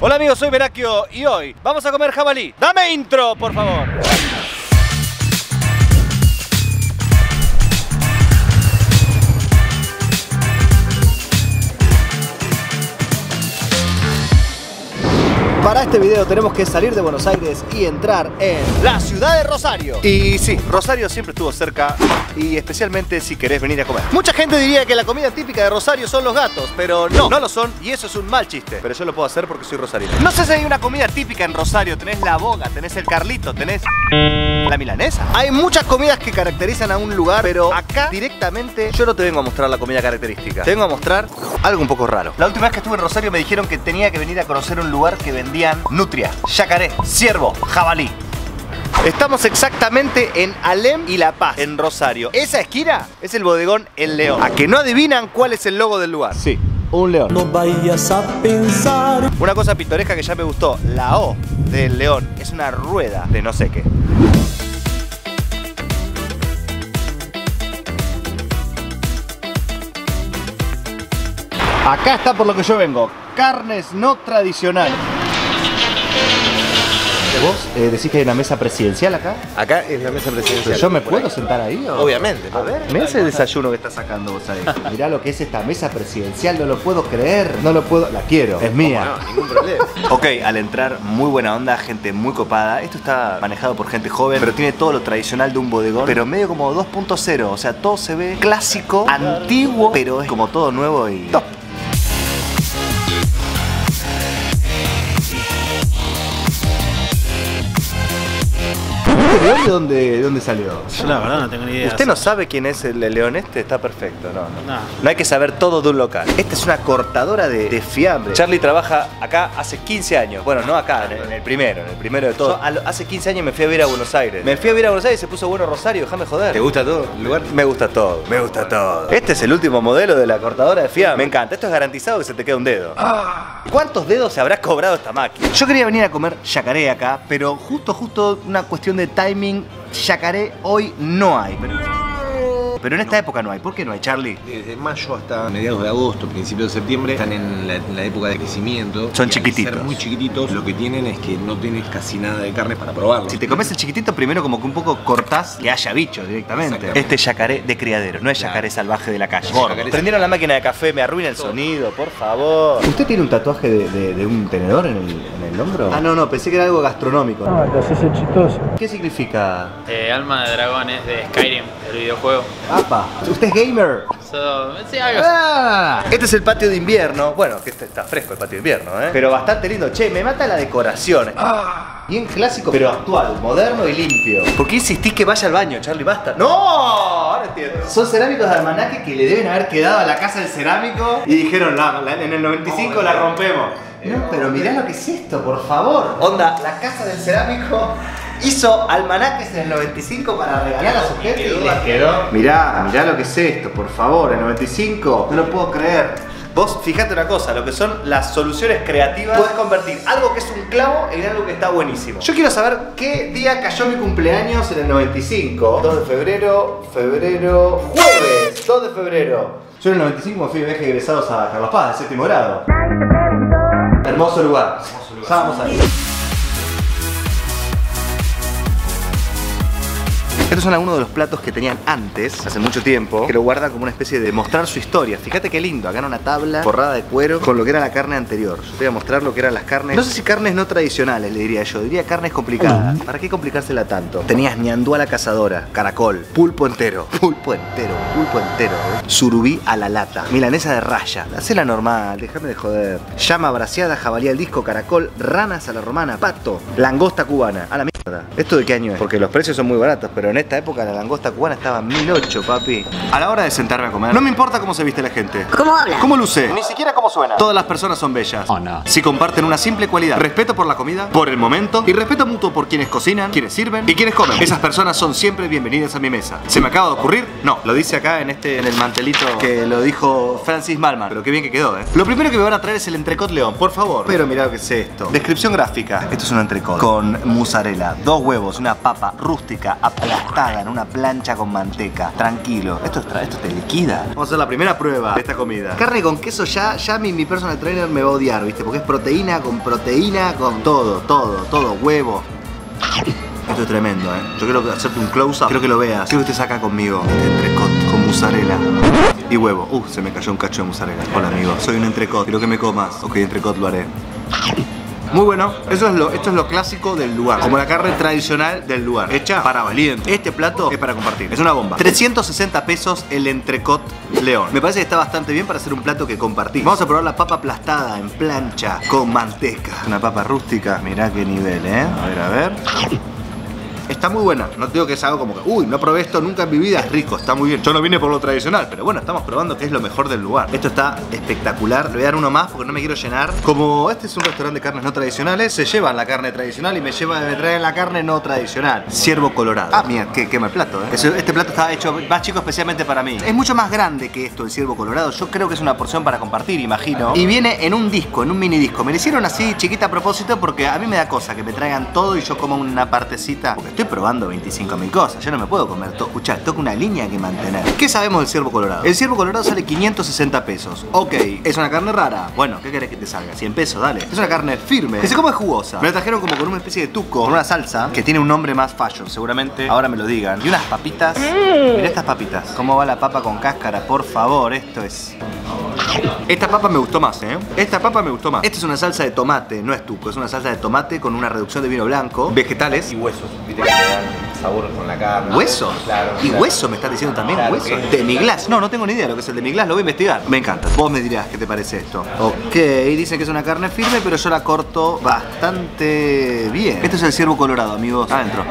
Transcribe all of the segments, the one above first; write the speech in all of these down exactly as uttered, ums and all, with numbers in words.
Hola amigos, soy Merakio y hoy vamos a comer jabalí. ¡Dame intro, por favor! Para este video tenemos que salir de Buenos Aires y entrar en la ciudad de Rosario. Y sí, Rosario siempre estuvo cerca, y especialmente si querés venir a comer. Mucha gente diría que la comida típica de Rosario son los gatos, pero no, no lo son, y eso es un mal chiste. Pero yo lo puedo hacer porque soy rosarino. No sé si hay una comida típica en Rosario. Tenés la boga, tenés el carlito, tenés la milanesa. Hay muchas comidas que caracterizan a un lugar, pero acá directamente yo no te vengo a mostrar la comida característica. Te vengo a mostrar algo un poco raro. La última vez que estuve en Rosario me dijeron que tenía que venir a conocer un lugar que vendía nutria, yacaré, ciervo, jabalí. Estamos exactamente en Alem y La Paz, en Rosario. Esa esquina es el bodegón El León. ¿A que no adivinan cuál es el logo del lugar? Sí, un león. No vayas a pensar. Una cosa pintoresca que ya me gustó, la O del león es una rueda de no sé qué. Acá está por lo que yo vengo, carnes no tradicionales. ¿Vos eh, decís que hay una mesa presidencial acá? Acá es la mesa presidencial. ¿Yo me puedo sentar ahí o? Obviamente. A ver, mirá ese desayuno que estás sacando vos ahí. Mirá lo que es esta mesa presidencial, no lo puedo creer. No lo puedo, la quiero, es mía. No, ningún problema. Ok, al entrar, muy buena onda, gente muy copada. Esto está manejado por gente joven, pero tiene todo lo tradicional de un bodegón, pero medio como dos punto cero. O sea, todo se ve clásico, antiguo, pero es como todo nuevo y top. ¿De dónde, de dónde salió? Yo la verdad no tengo ni idea. ¿Usted no sabe quién es el león este? Está perfecto, no, no. No. No hay que saber todo de un local. Esta es una cortadora de, de fiambre. Charlie trabaja acá hace quince años. Bueno, no acá, en el, en el primero, en el primero de todos. Hace quince años me fui a ver a Buenos Aires. Me fui a ver a Buenos Aires y se puso bueno Rosario, déjame joder. ¿Te gusta todo el lugar? Me gusta todo, me gusta todo. Este es el último modelo de la cortadora de fiambre. Me encanta, esto es garantizado que se te queda un dedo. ¿Cuántos dedos se habrá cobrado esta máquina? Yo quería venir a comer yacaré acá, pero justo, justo una cuestión de timing. Yacaré hoy no hay, pero, pero en esta época no hay. ¿Por qué no hay, Charlie? Desde mayo hasta mediados de agosto, principios de septiembre, están en la, en la época de crecimiento. Son y chiquititos. Al ser muy chiquititos, lo que tienen es que no tienes casi nada de carne para probarlo. Si te comes el chiquitito, primero como que un poco cortás que haya bicho directamente. Este yacaré de criadero, no es Claro. yacaré salvaje de la calle. No, yacaré- Prendieron la máquina de café, me arruina el sonido, por favor. ¿Usted tiene un tatuaje de, de, de un tenedor en el, en el hombro? Ah, no, no, pensé que era algo gastronómico. No, te haces el chistoso. ¿Qué significa? Eh, Alma de Dragones de Skyrim, el videojuego. ¡Apa! ¿Usted es gamer? So, sí, algo así. Ah, este es el patio de invierno. Bueno, que este está fresco el patio de invierno, ¿eh? Pero bastante lindo. Che, me mata la decoración. Ah, bien clásico, pero actual, moderno y limpio. ¿Por qué insistís que vaya al baño, Charlie? Basta. ¡No! Ahora entiendo. Son cerámicos de almanaque que le deben haber quedado a la casa del cerámico y dijeron, la, la- en el noventa y cinco la rompemos. No, pero mirá lo que es esto, por favor. Onda, la casa del cerámico hizo almanaques en el noventa y cinco para regalar a su gente y les quedó. Mirá, mirá lo que es esto, por favor, el noventa y cinco, no lo puedo creer. Vos fijate una cosa, lo que son las soluciones creativas, puedes convertir algo que es un clavo en algo que está buenísimo. Yo quiero saber qué día cayó mi cumpleaños en el noventa y cinco. dos de febrero, febrero, jueves, dos de febrero. Yo en el noventa y cinco me fui de viaje egresados a Carlos Paz, de séptimo grado. Hermoso lugar. Ya vamos a ir. Estos son algunos de los platos que tenían antes, hace mucho tiempo, que lo guardan como una especie de mostrar su historia. Fíjate qué lindo, acá en una tabla forrada de cuero con lo que era la carne anterior. Yo te voy a mostrar lo que eran las carnes. No sé si carnes no tradicionales, le diría yo, diría carnes complicadas. ¿Para qué complicársela tanto? Tenías ñandú a la cazadora, caracol, pulpo entero, pulpo entero, pulpo entero, ¿eh? Surubí a la lata, milanesa de raya, hacela normal, déjame de joder. Llama braseada, jabalí al disco, caracol, ranas a la romana, pato, langosta cubana, a la mierda. ¿Esto de qué año es? Porque los precios son muy baratos, pero en esta época la langosta cubana estaba en mil ocho, papi. A la hora de sentarme a comer, no me importa cómo se viste la gente. ¿Cómo habla? ¿Cómo luce? Ni siquiera cómo suena. Todas las personas son bellas. Oh, no. Si comparten una simple cualidad: respeto por la comida, por el momento y respeto mutuo por quienes cocinan, quienes sirven y quienes comen. Esas personas son siempre bienvenidas a mi mesa. ¿Se me acaba de ocurrir? No. Lo dice acá en este, en el mantelito que lo dijo Francis Malman. Pero qué bien que quedó, ¿eh? Lo primero que me van a traer es el entrecot león, por favor. Pero mirá lo que es esto. Descripción gráfica. Esto es un entrecot con mozzarella, salsa, dos huevos, una papa rústica aplastada en una plancha con manteca. Tranquilo, esto, es, esto te liquida. Vamos a hacer la primera prueba de esta comida. Carne con queso ya, ya mi, mi personal trainer me va a odiar, ¿viste? Porque es proteína con proteína, con todo, todo, todo, huevo. Esto es tremendo, ¿eh? Yo quiero hacerte un close-up, quiero que lo veas. Quiero que estés acá conmigo. Este entrecot con mozzarella y huevo. Uh, se me cayó un cacho de mozzarella. Hola, amigo. Soy un entrecot. Quiero que me comas. Ok, entrecot lo haré. Muy bueno, eso es lo, esto es lo clásico del lugar. Como la carne tradicional del lugar, hecha para valientes. Este plato es para compartir, es una bomba. trescientos sesenta pesos el entrecot león. Me parece que está bastante bien para hacer un plato que compartir. Vamos a probar la papa aplastada en plancha con manteca. Una papa rústica, mirá qué nivel, ¿eh? A ver, a ver. Está muy buena, no te digo que es algo como que uy, no probé esto nunca en mi vida, es rico, está muy bien. Yo no vine por lo tradicional, pero bueno, estamos probando que es lo mejor del lugar. Esto está espectacular, le voy a dar uno más porque no me quiero llenar. Como este es un restaurante de carnes no tradicionales, se llevan la carne tradicional y me llevan, me traen la carne no tradicional. Ciervo colorado. Ah, mira, qué, qué mal plato, ¿eh? Este plato está hecho más chico especialmente para mí. Es mucho más grande que esto, el ciervo colorado. Yo creo que es una porción para compartir, imagino. Y viene en un disco, en un mini disco. Me lo hicieron así chiquita a propósito porque a mí me da cosa que me traigan todo y yo como una partecita. Porque estoy probando veinticinco mil cosas, yo no me puedo comer todo. Escuchá, toca una línea que mantener. ¿Qué sabemos del ciervo colorado? El ciervo colorado sale quinientos sesenta pesos. Ok, ¿es una carne rara? Bueno, ¿qué querés que te salga? cien pesos, dale. Es una carne firme, que se come jugosa. Me la trajeron como con una especie de tuco, con una salsa que tiene un nombre más fashion, seguramente ahora me lo digan. Y unas papitas. Mirá estas papitas. ¿Cómo va la papa con cáscara? Por favor, esto es... Esta papa me gustó más, ¿eh? Esta papa me gustó más. Esta es una salsa de tomate, no es tuco, es una salsa de tomate con una reducción de vino blanco, vegetales Y huesos, viste que le dan sabor con la carne. ¿Hueso? Claro. ¿Y claro. hueso me estás diciendo también? Claro, ¿Hueso? ¿qué? Demi-glace. No, no tengo ni idea de lo que es el demi-glace, lo voy a investigar. Me encanta. Vos me dirás qué te parece esto. Ok, dicen que es una carne firme, pero yo la corto bastante bien. Este es el ciervo colorado, amigos. Adentro.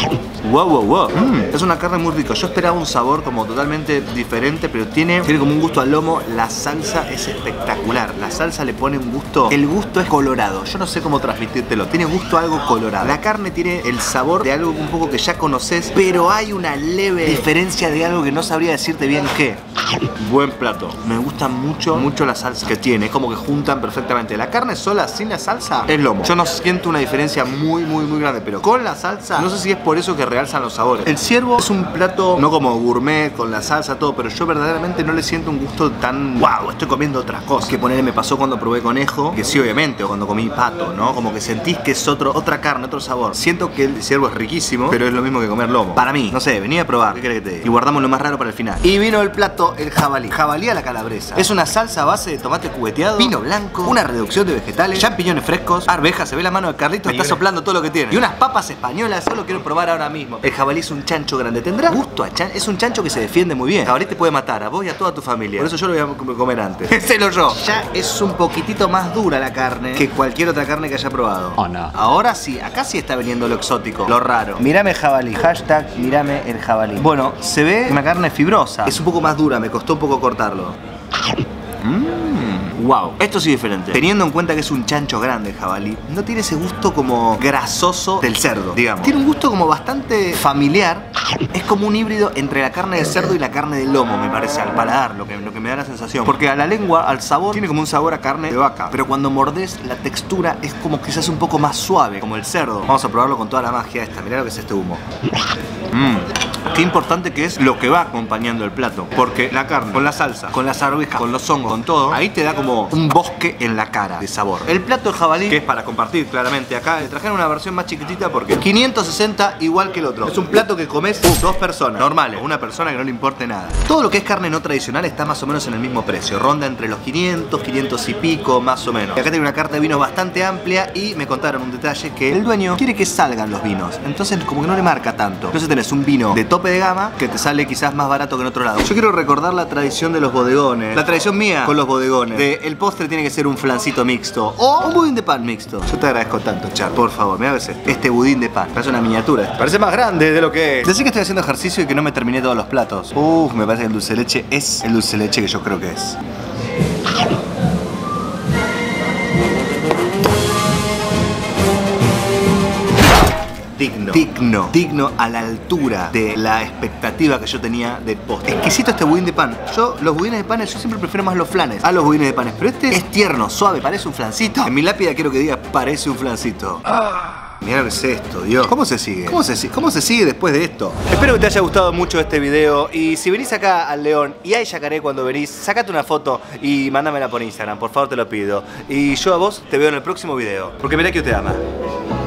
Wow, wow, wow. Mm, es una carne muy rica. Yo esperaba un sabor como totalmente diferente, pero tiene, tiene como un gusto al lomo. La salsa es espectacular. La salsa le pone un gusto. El gusto es colorado. Yo no sé cómo transmitírtelo. Tiene gusto a algo colorado. La carne tiene el sabor de algo un poco que ya conoces, pero hay una leve diferencia de algo que no sabría decirte bien qué. Buen plato. Me gusta mucho, mucho la salsa que tiene. Es como que juntan perfectamente. La carne sola sin la salsa es lomo. Yo no siento una diferencia muy, muy, muy grande, pero con la salsa, no sé si es por eso que realzan los sabores. El ciervo es un plato no como gourmet con la salsa todo, pero yo verdaderamente no le siento un gusto tan wow, estoy comiendo otras cosas. Que ponerle me pasó cuando probé conejo, que sí obviamente, o cuando comí pato, ¿no? Como que sentís que es otro, otra carne, otro sabor. Siento que el ciervo es riquísimo, pero es lo mismo que comer lomo. Para mí, no sé, venía a probar, ¿qué querés que te diga? Y guardamos lo más raro para el final. Y vino el plato, el jabalí. Jabalí a la calabresa. Es una salsa a base de tomate cubeteado, vino blanco, una reducción de vegetales, champiñones frescos, arvejas, se ve la mano de Carlito, está soplando todo lo que tiene. Y unas papas españolas, solo quiero probar ahora mismo. El jabalí es un chancho grande, tendrá gusto a chancho, es un chancho que se defiende muy bien. El jabalí te puede matar a vos y a toda tu familia. Por eso yo lo voy a comer antes. Sélo yo. Ya es un poquitito más dura la carne que cualquier otra carne que haya probado. Oh, no. Ahora sí, acá sí está viniendo lo exótico, lo raro. Mírame jabalí, hashtag mírame el jabalí. Bueno, se ve una carne fibrosa. Es un poco más dura, me costó un poco cortarlo. Mmm, wow, esto sí es diferente. Teniendo en cuenta que es un chancho grande el jabalí, no tiene ese gusto como grasoso del cerdo, digamos. Tiene un gusto como bastante familiar. Es como un híbrido entre la carne de cerdo y la carne de lomo, me parece, al paladar, lo que, lo que me da la sensación. Porque a la lengua, al sabor, tiene como un sabor a carne de vaca. Pero cuando mordés, la textura es como quizás un poco más suave, como el cerdo. Vamos a probarlo con toda la magia esta. Mirá lo que es este humo. Mmm. Qué importante que es lo que va acompañando el plato. Porque la carne, con la salsa, con las arvejas, con los hongos, con todo, ahí te da como un bosque en la cara de sabor. El plato de jabalí, que es para compartir claramente acá, le trajeron una versión más chiquitita porque quinientos sesenta igual que el otro. Es un plato que comes uh, dos personas normales, una persona que no le importe nada. Todo lo que es carne no tradicional está más o menos en el mismo precio. Ronda entre los quinientos, quinientos y pico, más o menos. Y acá tiene una carta de vino bastante amplia y me contaron un detalle que el dueño quiere que salgan los vinos. Entonces como que no le marca tanto. Entonces tenés un vino de tope de gama que te sale quizás más barato que en otro lado. Yo quiero recordar la tradición de los bodegones. La tradición mía con los bodegones. De el postre tiene que ser un flancito mixto o un budín de pan mixto. Yo te agradezco tanto, Char. Por favor, mira a veces este budín de pan. Parece una miniatura. Parece más grande de lo que es. Decí que estoy haciendo ejercicio y que no me terminé todos los platos. Uf, me parece que el dulce de leche es el dulce de leche que yo creo que es. Digno, digno, digno a la altura de la expectativa que yo tenía del postre. Exquisito este budín de pan. Yo, los budines de panes, yo siempre prefiero más los flanes a los budines de panes. Pero este es tierno, suave, parece un flancito. En mi lápida quiero que diga, parece un flancito. Ah. Mirá lo que es esto, Dios. ¿Cómo se sigue? ¿Cómo se, si- ¿Cómo se sigue después de esto? Espero que te haya gustado mucho este video. Y si venís acá al León y hay yacaré cuando venís, sacate una foto y mándamela por Instagram, por favor te lo pido. Y yo a vos te veo en el próximo video. Porque mirá que yo te ama.